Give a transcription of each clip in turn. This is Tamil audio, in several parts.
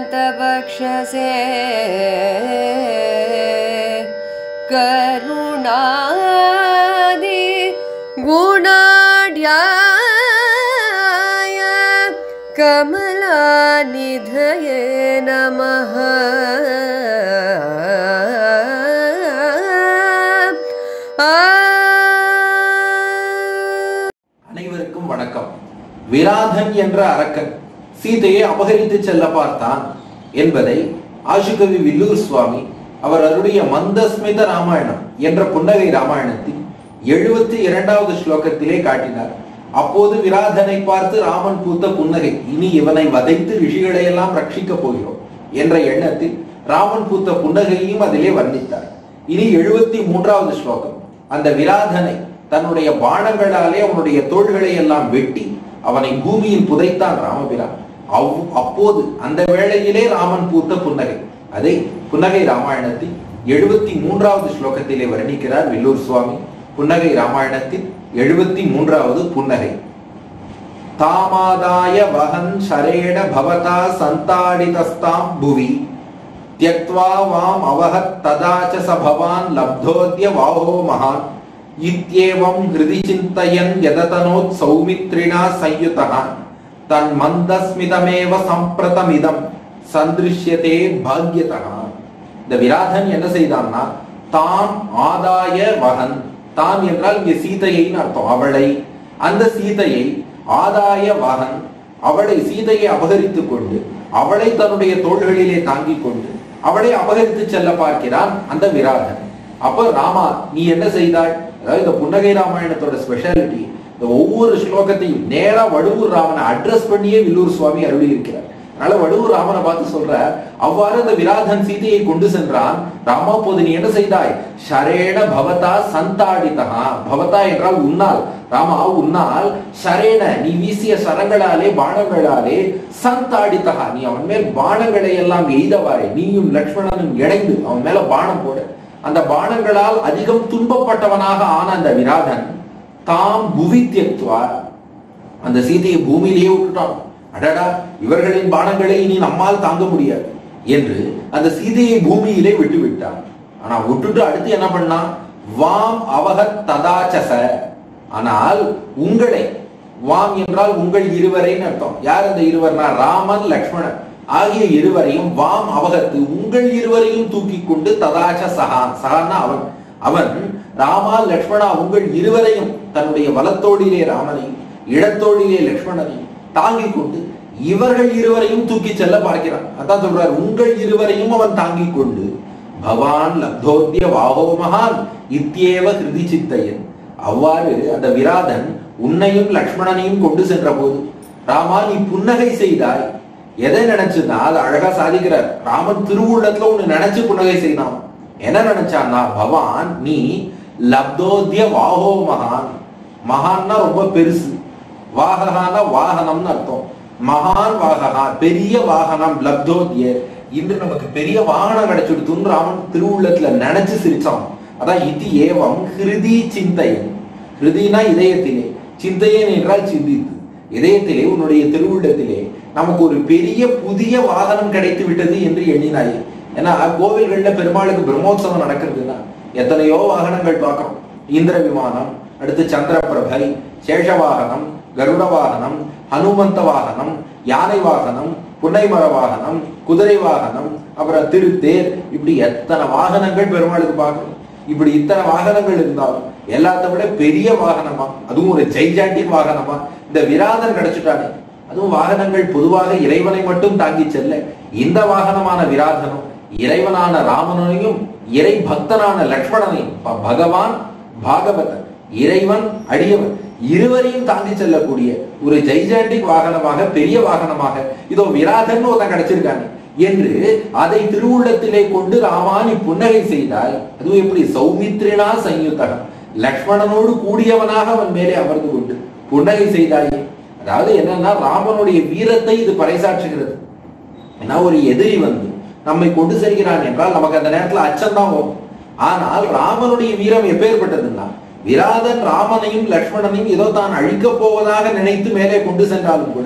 बक्षसे करुणादि गुणाढ्याय कमलानिधये नमः। அனைவருக்கும் வணக்கம். விராதன் என்ற அரக்கன் சீதையை அபகரித்து செல்ல பார்த்தான் என்பதை ஆசுகவி வில்லூர் சுவாமி அவர் அருடைய மந்தஸ்மித ராமாயணம் என்ற புன்னகை ராமாயணத்தில் 72வது ஸ்லோகத்திலே காட்டினார். அப்போது விராதனை பார்த்து ராமன் பூத்த புன்னகை, இனி இவனை வதைத்து ரிஷிகளை எல்லாம் ரட்சிக்கப் போகிறோம் என்ற எண்ணத்தில் ராமன் பூத்த புன்னகையையும் அதிலே வர்ணித்தார். இனி 73வது ஸ்லோகம் அந்த விராதனை தன்னுடைய பாணங்களாலே அவனுடைய தோள்களை எல்லாம் வெட்டி அவனை பூமியில் புதைத்தான் ராமபிரான். அப்போது அந்த வேளையிலே ராமன் பூத்த புன்னகை, அதை புன்னகை ராமாயணத்தில் 73வது ஸ்லோகத்திலே வர்ணிக்கிறார் வில்லூர் சுவாமி. புன்னகை ராமாயணத்தில் 73வது புன்னகை. தாமாதாய வஹன் ஷரேண பவதா சந்தாடிதஸ்தாம் புவி த்யக்த்வா வாம் அவஹத் ததாச சபவான் லப்தோத்ய வாஹோ மகான் இத்யேவம் ஹிருதி சிந்தயன் யததனோத் சௌமித்ரிணா சயுதஹ தன் மந்தஸ்மிதமேவ சம்பிரதமிதம் சந்திருஷ்யதே பாக்யதஹ. இந்த விராதன் என்ன செய்தான்னா, தான் ஆதாய வகன், தான் என்றால் இங்கே சீதையின் அர்த்தம், அவளை, அந்த சீதையை ஆதாய வகன், அவளை சீதையை அபகரித்துக் கொண்டு அவளை தன்னுடைய தோள்களிலே தாங்கிக் கொண்டு அவளை அபகரித்து செல்ல பார்க்கிறான் அந்த விராதன். அப்ப ராமா நீ என்ன செய்தாய்? அதாவது இந்த புன்னகை ராமாயணத்தோட ஸ்பெஷாலிட்டி, இந்த ஒவ்வொரு ஸ்லோகத்தையும் நேரா வடுவூர் ராமனை அட்ரஸ் பண்ணியே வில்லூர் சுவாமி அருளி இருக்கிறார். அதனால வடுவூர் ராமனை பார்த்து சொல்ற, அவ்வாறு அந்த விராதன் சீதையை கொண்டு சென்றான். ராமா போது நீ என்ன செய்தாய்? ஷரேண பவதா சந்தாடிதா, பவதா என்றால் உன்னால், ராமா உன்னால், ஷரேண நீ வீசிய சரங்களாலே பாணங்களாலே, சந்தாடிதா நீ அவன் மேல் பாணங்களை எல்லாம் எய்தவாறே, நீயும் லக்ஷ்மணனும் இணைந்து அவன் மேல பாணம் போட, அந்த பாணங்களால் அதிகம் துன்பப்பட்டவனாக ஆன அந்த விராதன் தாம் புவி தியக்த்வா, அந்த சீதையை பூமியிலேயே விட்டுட்டான். அடடா, இவர்களின் பானங்களை இனி நம்மால் தாங்க முடியாது என்று அந்த சீதையை பூமியிலே விட்டு விட்டான். ஆனா விட்டுட்டு அடுத்து என்ன பண்ணான்? வாம் அவகத் ததாச்சச, ஆனால் உங்களை, வாம் என்றால் உங்கள் இருவரைன்னு அர்த்தம். யார் அந்த இருவர்னா? ராமன் லக்ஷ்மணன் ஆகிய இருவரையும், வாம் அவகத்து உங்கள் இருவரையும் தூக்கி கொண்டு, ததாச்ச சகா, சகான்னா அவன், அவன் ராமா லக்ஷ்மணா உங்கள் இருவரையும் தன்னுடைய வலத்தோடிலே ராமனையும் இடத்தோடிலே லக்ஷ்மணனையும் தாங்கிக் கொண்டு இவர்கள் இருவரையும் தூக்கி செல்ல பார்க்கிறான். அதான் சொல்றார், உங்கள் இருவரையும் அவன் தாங்கிக் கொண்டு பவான் லப்தோத்ய வாஹோ மகான் இத்யேவ ஹிருதி சிந்தயன். அவ்வாறு அந்த விராதன் உன்னையும் லக்ஷ்மணனையும் கொண்டு சென்ற போது, ராமா நீ புன்னகை செய்தாய். எதை நினைச்சுன்னா, அது அழகா சாதிக்கிறார். ராமன் திருவுள்ளத்துல ஒண்ணு நினைச்சு புன்னகை செய்தான். என்ன நினைச்சான்னா, பவான் நீ லப்தோத்ய வாஹோ மகான், மகான்னா ரொம்ப பெருசு, வாகனான வாகனம்னு அர்த்தம், மகான் வாகனா பெரிய வாகனம், லப்தோத்ய இன்று நமக்கு பெரிய வாகனம் கிடைச்சிடுத்துன்னு ராமன் திருவுள்ளத்துல நினைச்சு சிரிச்சான். அதான் இது ஏவம் ஹிருதி சிந்தையன், ஹிருதினா இதயத்திலே, சிந்தையன் என்றால் சிந்தித்து, இதயத்திலே உன்னுடைய திருவுள்ளத்திலே நமக்கு ஒரு பெரிய புதிய வாகனம் கிடைத்து விட்டது என்று எண்ணினாயே. ஏன்னா கோவில்கள்ல பெருமாளுக்கு பிரம்மோற்சவம் நடக்கிறதுனா எத்தனையோ வாகனங்கள் பார்க்கிறோம். இந்திர விமானம், அடுத்து சந்திர பிரபை, சேஷ வாகனம், கருட வாகனம், ஹனுமந்த வாகனம், யானை வாகனம், புன்னைமர வாகனம், குதிரை வாகனம், அப்புறம் திருத்தேர், இப்படி எத்தனை வாகனங்கள் பெருமாளுக்கு பார்க்கணும். இப்படி இத்தனை வாகனங்கள் இருந்தாலும் எல்லாத்த விட பெரிய வாகனமா, அதுவும் ஒரு ஜெய்ஜாண்டின் வாகனமா இந்த விராதன் கிடைச்சிட்டானே. அதுவும் வாகனங்கள் பொதுவாக இறைவனை மட்டும் தாங்கி செல்ல, இந்த வாகனமான விராதனும் இறைவனான ராமனையும் இறை பக்தனான லக்ஷ்மணனையும், பகவான் பாகவதன் இறைவன் அடியவன் இருவரையும் தாண்டி செல்லக்கூடிய ஒரு ஜெய்ஜாண்டிக் வாகனமாக, பெரிய வாகனமாக இதோ விராதன் ஒருத்தன் கிடைச்சிருக்காங்க என்று அதை திருவுள்ளத்திலே கொண்டு ராமானி புன்னகை செய்தால், அதுவும் எப்படி? சௌமித்ரினா சயுதகம், லக்ஷ்மணனோடு கூடியவனாக அவன் மேலே அமர்ந்து கொண்டு புன்னகை செய்தாயே. அதாவது என்னன்னா, ராமனுடைய வீரத்தை இது பறைசாற்றுகிறது. ஏன்னா ஒரு எதிரி வந்து நம்மை கொண்டு செல்கிறான் என்றால் நமக்கு அந்த நேரத்தில் அச்சம்தான் வரும். ஆனால் ராமனுடைய வீரம் எப்பேற்பட்டதுன்னா, விராதன் ராமனையும் லக்ஷ்மணனையும் ஏதோ தான் அழிக்க போவதாக நினைத்து மேலே கொண்டு சென்றாலும் கூட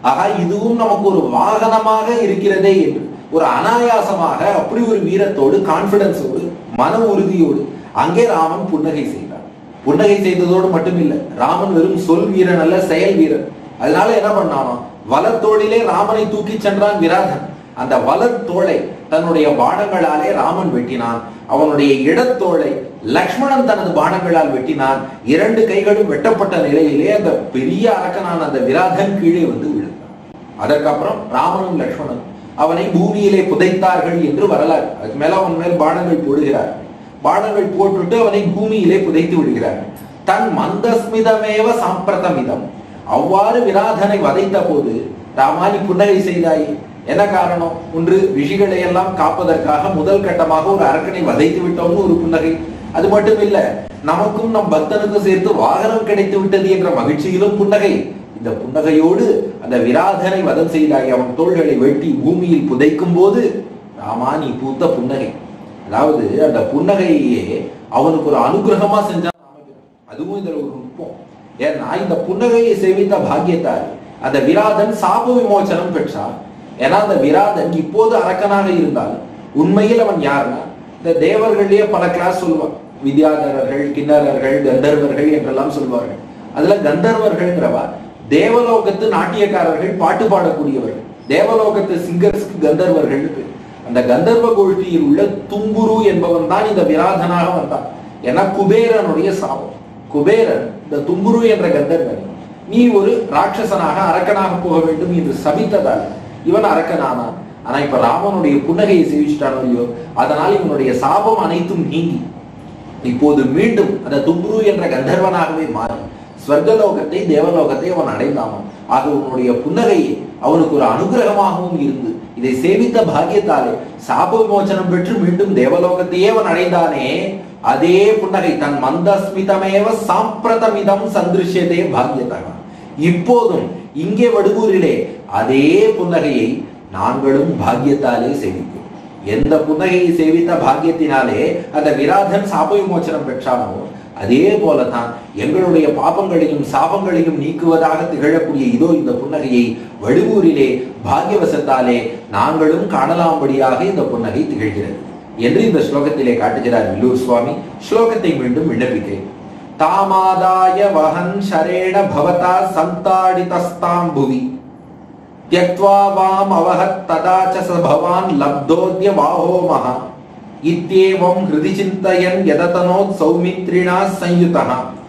ஆக இதுவும் நமக்கு ஒரு வாகனமாக இருக்கிறதே என்று ஒரு அனாயாசமாக அப்படி ஒரு வீரத்தோடு கான்பிடன்ஸோடு மன உறுதியோடு அங்கே ராமன் புன்னகை செய்தார். புன்னகை செய்ததோடு மட்டுமில்லை, ராமன் வெறும் சொல் வீரன் அல்ல, செயல் வீரன். அதனால என்ன பண்ணானோ, வலத்தோளிலே ராமனை தூக்கி சென்றான் விராதன். அந்த வலத்தோளை தன்னுடைய பாணங்களாலே ராமன் வெட்டினான். அவனுடைய இடத்தோளை லக்ஷ்மணன் தனது பாணங்களால் வெட்டினான். இரண்டு கைகளும் வெட்டப்பட்ட நிலையிலே அந்த பெரிய அரக்கனான அந்த விராதன் கீழே வந்து விழுந்தான். அதற்கப்புறம் ராமனும் லக்ஷ்மணனும் அவனை பூமியிலே புதைத்தார்கள் என்று வரலாறு. அதுக்கு மேல அவன் மேல் பாணங்கள் போடுகிறார். பாணங்கள் போட்டுட்டு அவனை பூமியிலே புதைத்து விடுகிறார்கள். தன் மந்தஸ்மிதமேவ சாம்பிரதமிதம். அவ்வாறு விராதனை வதைத்த போது ராமானி புன்னகை செய்தாய். என்ன காரணம்? ஒன்று, ரிஷிகளை எல்லாம் காப்பதற்காக முதல் கட்டமாக ஒரு அரக்கனை வதைத்து விட்டோம்னு ஒரு புன்னகை. அது மட்டும் இல்ல, நமக்கும் நம் பக்தனுக்கும் சேர்த்து வாகனம் கிடைத்து விட்டது என்ற மகிழ்ச்சியிலும் புன்னகை. இந்த புன்னகையோடு அந்த விராதனை வதம் செய்தாய். அவன் தோள்களை வெட்டி பூமியில் புதைக்கும் போது ராமானி பூத்த புன்னகை. அதாவது அந்த புன்னகையே அவனுக்கு ஒரு அனுகிரகமா செஞ்சான். அதுவும் இதுல ஒரு நுட்பம். ஏன்னா இந்த புன்னகையை சேவித்த பாக்கியத்தால் அந்த விராதன் சாப விமோசனம் பெற்றான். ஏன்னா அந்த விராதன் இப்போது அரக்கனாக இருந்தால் உண்மையில் அவன் யாருன்னா, இந்த தேவர்களே பல கிளாஸ் சொல்லுவான். வித்யாதரர்கள், கிண்ணறர்கள், கந்தர்வர்கள் என்றெல்லாம் சொல்வார்கள். அதுல கந்தர்வர்கள்ங்கிறவா தேவலோகத்து நாட்டியக்காரர்கள், பாட்டு பாடக்கூடியவர்கள். தேவலோகத்து சிங்கர்ஸ்க்கு கந்தர்வர்கள். அந்த கந்தர்வ கோஷ்டியில் உள்ள தும்புரு என்பவன் தான் இந்த விராதனாக வந்தான். ஏன்னா குபேரனுடைய சாபம். குபேரன் இந்த தும்புரு என்ற கந்தர்வன், நீ ஒரு ராட்சசனாக அரக்கனாக போக வேண்டும் என்று சபித்ததால் இவன் அரக்கனானான். ஆனா இப்ப ராமனுடைய புன்னகையை சேவிச்சிட்டானோ இல்லையோ, அதனால் இவனுடைய சாபம் அனைத்தும் நீங்கி இப்போது மீண்டும் அந்த தும்புரு என்ற கந்தர்வனாகவே மாறி ஸ்வர்கலோகத்தை, தேவலோகத்தை அவன் அடைந்தான். ஆக உன்னுடைய புன்னகையை அவனுக்கு ஒரு அனுகிரகமாகவும் இருந்து இதை சேவித்த பாக்கியத்தாலே சாப விமோசனம் பெற்று மீண்டும் தேவலோகத்தையே அவன் அடைந்தானே, அதே புன்னகை தன் மந்தஸ்மிதமேவ சாம்பிரதமிதம் சந்திருஷ்யதே பாக்கியதாக. இப்போதும் இங்கே வடுவூரிலே அதே புன்னகையை நாங்களும் பாக்கியத்தாலே சேவிக்கிறோம். எந்த புன்னகையை சேவித்த பாக்கியத்தினாலே அந்த விராதன் சாப விமோசனம் பெற்றானோ, அதே போலதான் எங்களுடைய பாபங்களையும் சாபங்களையும் நீக்குவதாக திகழக்கூடிய இதோ இந்த புன்னகையை வடுவூரிலே பாக்கியவசத்தாலே நாங்களும் காணலாம்படியாக இந்த புன்னகை திகழ்கிறது என்று இந்த ஸ்லோகத்திலே காட்டுகிறார் வில்லூர் சுவாமி. ஸ்லோகத்தை மீண்டும் விண்ணப்பிக்கிறேன். தாமாதாய வஹன் ஷரேண பவதா சந்தாடிதஸ்தாம் புவி த்யக்த்வா வாம் அவஹத் ததாச ச பவான் லப்தோத்ய வாஹோ மஹா இத்யேவம் ஹிருதி சிந்தயன் யததனோத் சௌமித்ரிணா சயுதஹ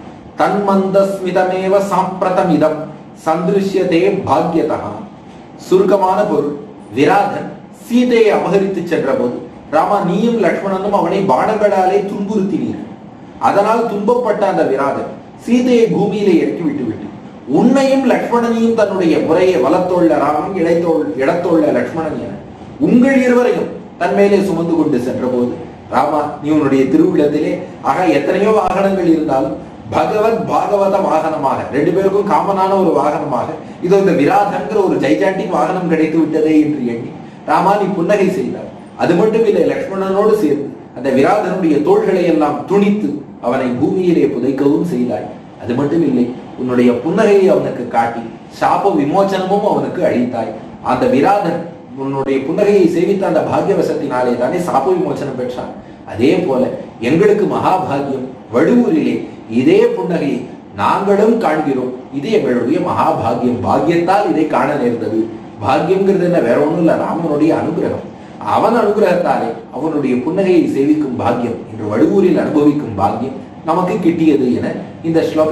தன்மந்தஸ்மிதமேவ சாம்பிரதமிதம் சந்திருஷ்யதே பாக்யதஹ. சுருக்கமான பொருள், விராதன் சீதையை அபகரித்து சென்ற போது ராமா நீயும் லக்ஷ்மணனும் அவனை பாணங்களாலே துன்புறுத்தினீர்கள். அதனால் துன்பப்பட்ட அந்த விராதன் சீதையை பூமியிலே இறக்கி விட்டுவிட்டு உன்னையும் லக்ஷ்மணனையும் தன்னுடைய முறையை வலத்தோள்ள ராமன், இடத்தோள்ள லக்ஷ்மணன் என உங்கள் இருவரையும் தன்மேலே சுமந்து கொண்டு சென்ற போது ராமா நீ உன்னுடைய திருவுள்ளத்திலே ஆக எத்தனையோ வாகனங்கள் இருந்தாலும் பகவத் பாகவத வாகனமாக ரெண்டு பேருக்கும் காமனான ஒரு வாகனமாக இதோ இந்த விராதன்கிற ஒரு ஜைஜாண்டிக் வாகனம் கிடைத்து விட்டதே என்று எண்ணி ராமா நீ புன்னகை செய்தார். அது மட்டும் இல்லை, லக்ஷ்மணனோடு சேர்ந்து அந்த விராதனுடைய தோள்களை எல்லாம் துணித்து அவனை பூமியிலே புதைக்கவும் செய்தாய். அது மட்டும் இல்லை, உன்னுடைய புன்னகையை அவனுக்கு காட்டி சாப விமோசனமும் அவனுக்கு அளித்தாய். அந்த விராதன் உன்னுடைய புன்னகையை சேவித்த அந்த பாக்கியவசத்தினாலே தானே சாப விமோசனம் பெற்றான். அதே போல எங்களுக்கு மகாபாகியம், வடுவூரிலே இதே புன்னகையை நாங்களும் காண்கிறோம். இது எங்களுடைய மகாபாகியம். பாக்கியத்தால் இதை காண நேர்ந்தது. பாக்கியம்ங்கிறது என்ன, வேற ஒண்ணும் இல்ல, ராமனுடைய அனுகிரகம். அவன் அனுகிரகத்தாலே அவனுடைய புன்னகையை சேவிக்கும் பாக்கியம், இன்று வடுவூரில் அனுபவிக்கும் பாக்கியம் நமக்கு கிட்டியது என இந்த ஸ்லோகத்தை